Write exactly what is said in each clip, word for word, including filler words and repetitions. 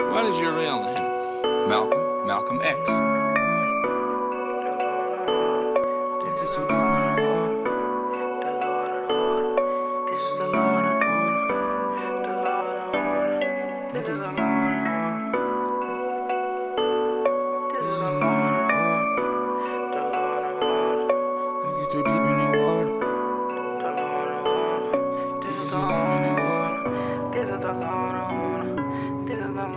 What is your real name? Malcolm, Malcolm X. Too deep in the water. This is the law in the water. This is the law. This is the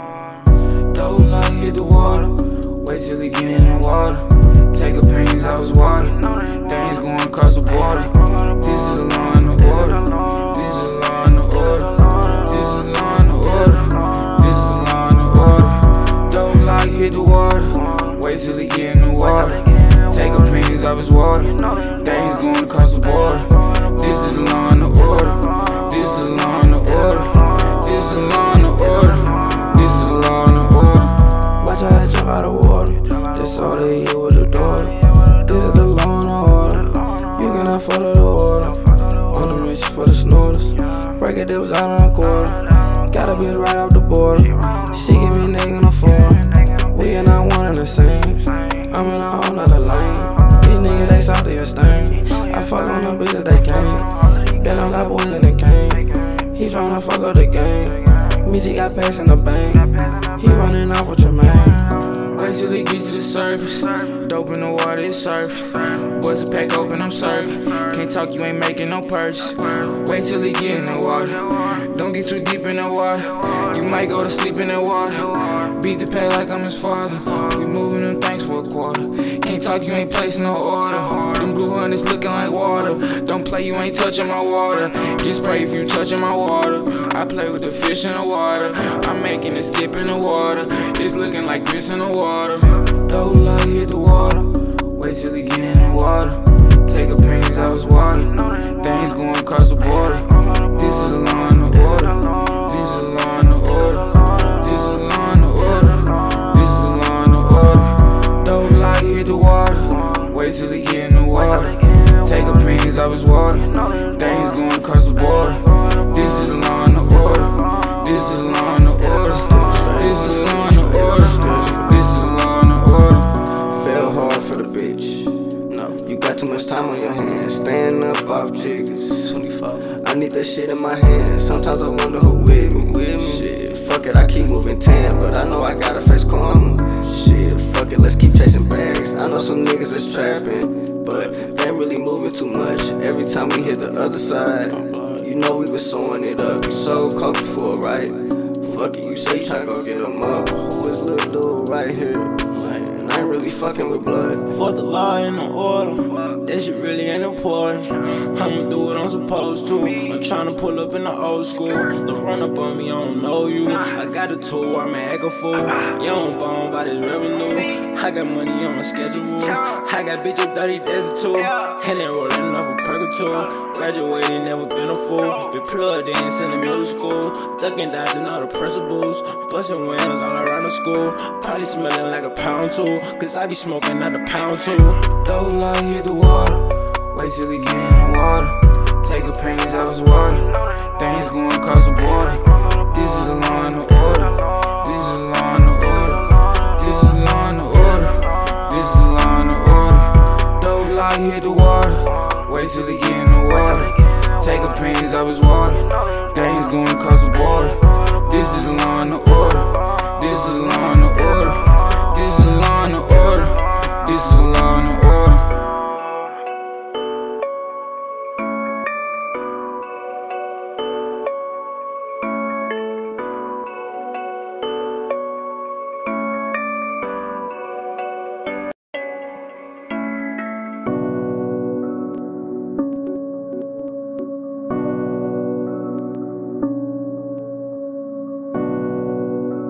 law. Double lock hit the water. Wait till he get in the water. Take opinions out his water. Things going across the border. This is the law in the order. This is the law in the order. This is the law in the order. This is the law in the order. Double lock hit the water. Wait till he get in the water. Take opinions out his water. Things going across the border. This is the law and the order. This is the law and the order. This is the law and the order. This is the law and the order. Watch how I jump out of water. That's all they hear with the daughter. This is the law and the order. You cannot follow the order. On the rich for the snorters. Break it, it was out on a quarter. Got a bitch right off the border. She give me nigga in the form. We are not one and the same. I'm in a whole nother lane. These niggas, they salty or stain. I fuck on the bitches, they came. Bet on got boys in the cane. He tryna fuck up the game. Meezy got pass in the bank. He running off with your man. Wait till he gets to the surface. Dope in the water, it's surfing. Boys a pack open, I'm serving. Can't talk, you ain't making no purchase. Wait till he get in the water. Don't get too deep in the water. You might go to sleep in the water. Beat the pay like I'm his father. We moving them things for a quarter. Can't talk, you ain't placing no order. Them blue hundreds looking like water. Don't play, you ain't touching my water. Get sprayed if you touching my water. I play with the fish in the water. I'm making it skip in the water. It's looking like grits in the water. Double lock hit the water. Wait till he get in the water. Take opinions out his water. Things going across the border. This is the law and the order. This is the law and the order. This is the law and the order. This is the law and the order. Double lock hit the water. Wait till he get in the water. Take opinions out his water. Things going across the border. This is the law and the order. This is the law and the order. This is the law and the order. This is the law and the order. Fell hard for the bitch. No, you got too much time on your hands. Staying up off jiggers. twenty-five. I need that shit in my hands. Sometimes I wonder who with me. With me. Shit, fuck it, I keep moving tan, but I know I gotta face karma. Shit, fuck it, let's keep chasing bags. I know some niggas that's trapping, but they ain't really moving too much. Every time we hit the other side, you know we was sewing it up. You sold coke before, right? Fuck it, you say you tryna go get them up. Who is little dude right here? Like, and I ain't really fucking with blood. For the law and the order, that shit really ain't important. I'ma do what I'm supposed to. I'm tryna pull up in the old school. Don't run up on me, I don't know you. I got a tool, I'm an act a fool. You don't bone by this revenue. I got money on my schedule. I got bitch up thirty days too. And they rolling off a Percocet. Graduated, never been a fool. Been plugged in since middle school. Ducking, dodging all the principles. Busting windows all around the school. Probably smelling like a pound tool. Cause I be smoking out a pound tool. Double lock hit the water. Wait till he get in the water. Take opinions out his water. Things going across the border. This is the law and the order. This is the law and the order. This is the law and the order. This is the law and the order. Double lock hit the water. Wait till he get in the water. Take opinions out his water. Things going across the border. This is the law and the order. This is the law and the order. This is the law and the order. This is the law and the order.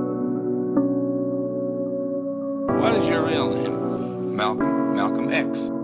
What is your real name? Malcolm, Malcolm X.